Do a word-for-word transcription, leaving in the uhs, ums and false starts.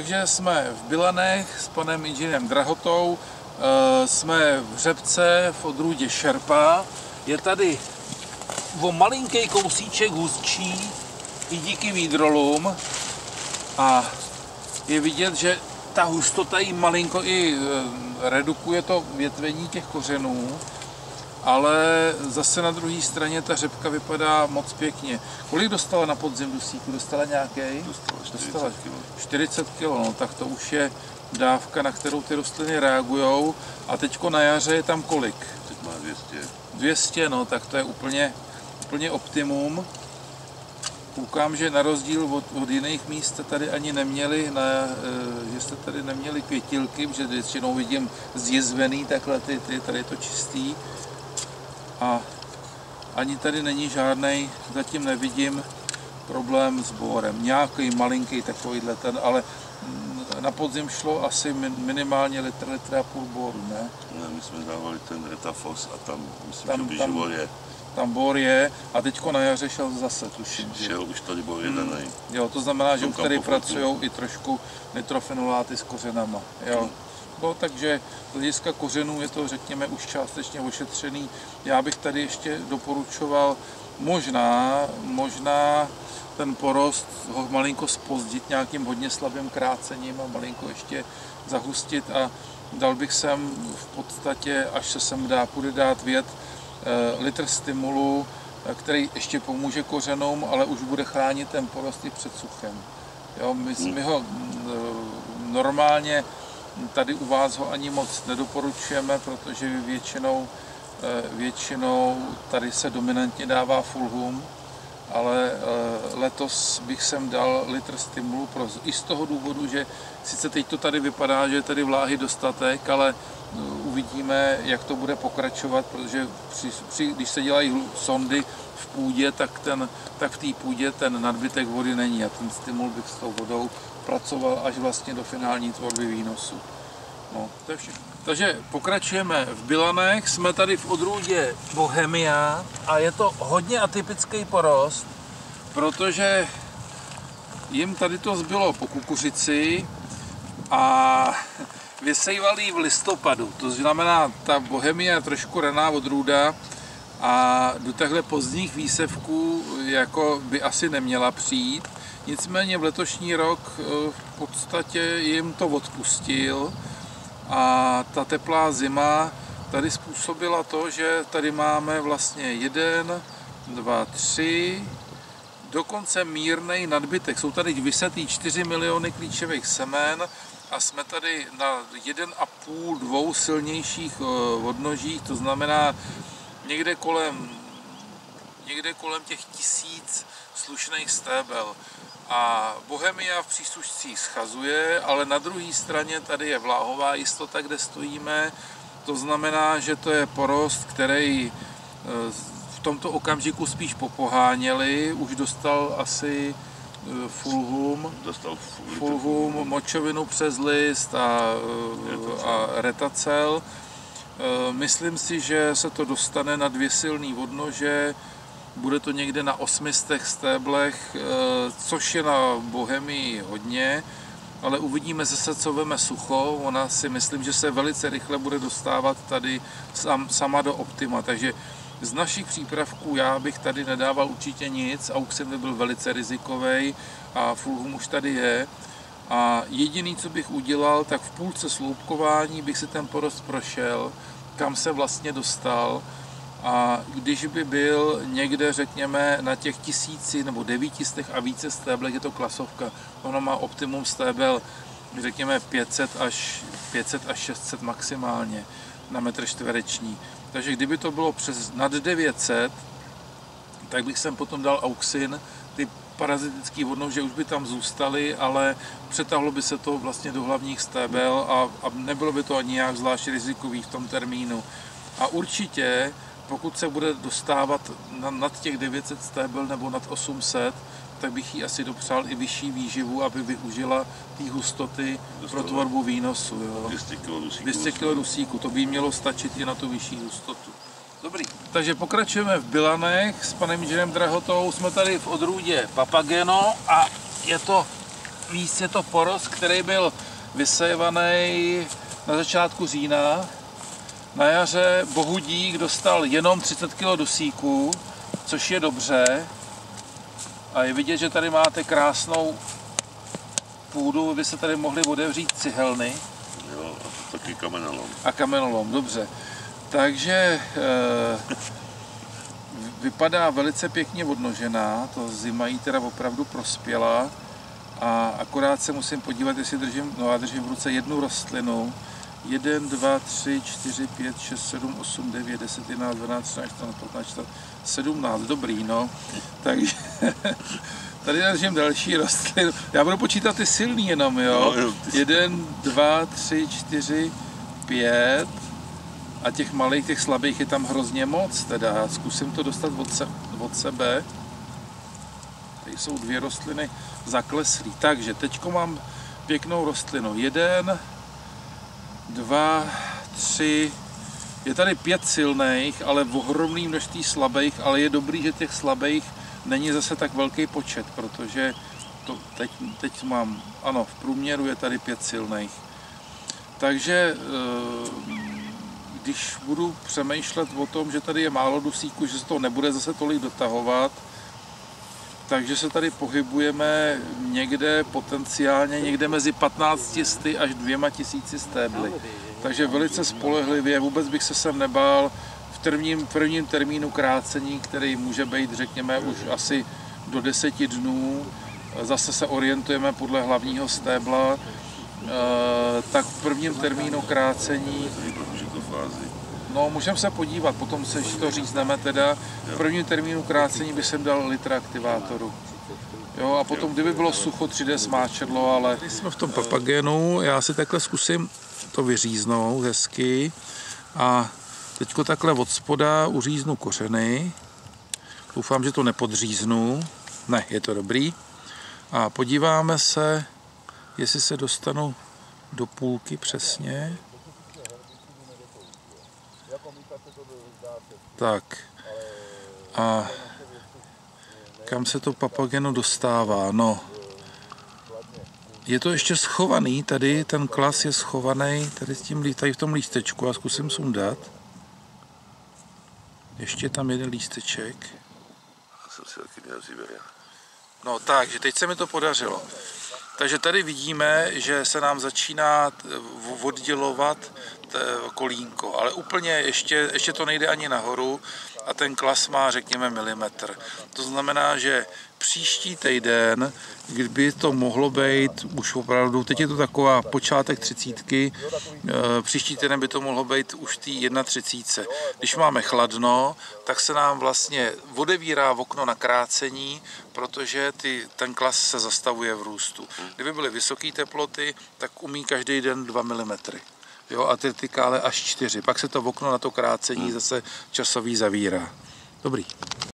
Takže jsme v Bilanech s panem inženýrem Drahotou, jsme v řepce v odrůdě Šerpa. Je tady o malinký kousíček hustší i díky výdrolům a je vidět, že ta hustota jí malinko i redukuje to větvení těch kořenů, ale zase na druhé straně ta řepka vypadá moc pěkně. Kolik dostala na podzim dusíku? Dostala nějaký? Dostala čtyřicet kilo. čtyřicet kilo, no tak to už je dávka, na kterou ty rostliny reagují. A teďko na jaře je tam kolik? Teď má dvě stě. dvě stě, no tak to je úplně, úplně optimum. Koukám, že na rozdíl od, od jiných míst jste tady ani neměli, na, že jste tady neměli květilky, protože většinou vidím zjizvený takhle ty, ty, tady je to čistý. A ani tady není žádnej, zatím nevidím problém s borem. Nějaký malinký takovýhle ten, ale na podzim šlo asi minimálně litr, litr a půl boru, ne? Ne, my jsme dávali ten Retafos a tam myslím, tam, že tam, bor je. Tam bor je a teďko na jaře šel zase, tuším. Šel už tady bor jeden. Hmm. Jo, to znamená, že už tady pracují i trošku nitrofenoláty s kořenama. Jo. Hmm. No, takže z hlediska kořenů je to, řekněme, už částečně ošetřený. Já bych tady ještě doporučoval možná, možná ten porost ho malinko zpozdit nějakým hodně slabým krácením a malinko ještě zahustit a dal bych sem v podstatě, až se sem dá, půjde dát vět, litr stimulu, který ještě pomůže kořenům, ale už bude chránit ten porost i před suchem. Jo, my, my ho normálně tady u vás ho ani moc nedoporučujeme, protože většinou, většinou tady se dominantně dává fulhum, ale letos bych sem dal litr stimulu pro, i z toho důvodu, že sice teď to tady vypadá, že je tady vláhy dostatek, ale uvidíme, jak to bude pokračovat, protože při, při, když se dělají sondy v půdě, tak, ten, tak v té půdě ten nadbytek vody není a ten stimul bych s tou vodou pracoval až vlastně do finální tvorby výnosu. No, to je všechno. Takže pokračujeme v Bilanech, jsme tady v odrůdě Bohemia a je to hodně atypický porost, protože jim tady to zbylo po kukuřici a vysejvali v listopadu. To znamená, ta Bohemia je trošku raná odrůda a do těchto pozdních výsevků jako by asi neměla přijít. Nicméně v letošní rok v podstatě jim to odpustil a ta teplá zima tady způsobila to, že tady máme vlastně jeden, dva, tři, dokonce mírnej nadbytek. Jsou tady vysetý čtyři miliony klíčových semen a jsme tady na jeden a půl, dvou silnějších odnožích, to znamená někde kolem, někde kolem těch tisíc slušných stébel. A Bohemia v příslušcích schazuje, ale na druhé straně tady je vláhová jistota, kde stojíme. To znamená, že to je porost, který v tomto okamžiku spíš popoháněli. Už dostal asi fulhum, dostal fulhum, močovinu přes list a, a retacel. Myslím si, že se to dostane na dvě silné odnože. Bude to někde na osmistech stéblech, což je na Bohemii hodně, ale uvidíme zase, co veme sucho. Ona si myslím, že se velice rychle bude dostávat tady sam, sama do optima, takže z našich přípravků já bych tady nedával určitě nic, Auxin by byl velice rizikový a fulhum už tady je. A jediný, co bych udělal, tak v půlce sloupkování bych si ten porost prošel, kam se vlastně dostal. A když by byl někde, řekněme, na těch tisíci nebo devítistech a více stéblech, je to klasovka. Ono má optimum stébel, řekněme, pět set až šest set maximálně na metr čtvereční. Takže kdyby to bylo přes nad devět set, tak bych sem potom dal Auxin. Ty parazitický odnože už by tam zůstaly, ale přetahlo by se to vlastně do hlavních stébel a, a nebylo by to ani nějak zvlášť rizikový v tom termínu. A určitě, pokud se bude dostávat nad těch devět set stébel nebo nad osm set, tak bych jí asi dopřál i vyšší výživu, aby využila té hustoty pro tvorbu výnosu. Jo. dvě stě kilo dusíku, to by mělo stačit i na tu vyšší hustotu. Dobrý, takže pokračujeme v Bilanech s panem inženýrem Drahotou. Jsme tady v odrůdě Papageno a je to Víc je to porost, který byl vysévaný na začátku října. Na jaře Bohudík dostal jenom třicet kilo dusíku, což je dobře. A je vidět, že tady máte krásnou půdu, by se tady mohly otevřít cihelny. Jo, a taky kamenolom. A kamenolom, dobře. Takže e, vypadá velice pěkně odnožená, to zima jí teda opravdu prospěla. A akorát se musím podívat, jestli držím, no já držím v ruce jednu rostlinu. jeden, dva, tři, čtyři, pět, šest, sedm, osm, devět, deset, jedenáct, dvanáct, třináct, čtrnáct, patnáct, sedmnáct, dobrý, no. Takže tady držím další rostlinu. Já budu počítat ty silný jenom, jo. jeden, dva, tři, čtyři, pět. A těch malých, těch slabých je tam hrozně moc, teda. Zkusím to dostat od, se, od sebe. Tady jsou dvě rostliny zakleslý. Takže teďko mám pěknou rostlinu. Jeden, dva, tři, je tady pět silných, ale v ohromný množství slabých, ale je dobrý, že těch slabých není zase tak velký počet, protože to teď, teď mám, ano, v průměru je tady pět silných. Takže když budu přemýšlet o tom, že tady je málo dusíku, že se to nebude zase tolik dotahovat, takže se tady pohybujeme někde potenciálně někde mezi patnácti sty až dvěma tisíci stébly. Takže velice spolehlivě, vůbec bych se sem nebál v prvním, prvním termínu krácení, který může být, řekněme, už asi do deseti dnů. Zase se orientujeme podle hlavního stébla. Tak v prvním termínu krácení, no můžeme se podívat, potom se to řízneme teda, v prvním termínu krácení by jsem dal litr aktivátoru. Jo, a potom, kdyby bylo sucho, tři dé smáčedlo, ale jsme v tom papagenu, já si takhle zkusím to vyříznout hezky a teďko takhle od spoda uříznu kořeny. Doufám, že to nepodříznu. Ne, je to dobrý. A podíváme se, jestli se dostanu do půlky přesně. Tak. A kam se to papageno dostává? No. Je to ještě schovaný, tady ten klas je schovaný tady, s tím, tady v tom lístečku a zkusím sundat. Ještě tam jeden lísteček. No takže teď se mi to podařilo. Takže tady vidíme, že se nám začíná oddělovat kolínko, ale úplně ještě, ještě to nejde ani nahoru a ten klas má, řekněme, milimetr. To znamená, že příští týden, kdyby to mohlo být už opravdu, teď je to taková počátek třicítky, příští týden by to mohlo být už tý třicet jedna. Když máme chladno, tak se nám vlastně odevírá okno na krácení, protože ty, ten klas se zastavuje v růstu. Kdyby byly vysoké teploty, tak umí každý den dva milimetry. Jo, a vertikále až čtyři. Pak se to okno na to krácení zase časový zavírá. Dobrý.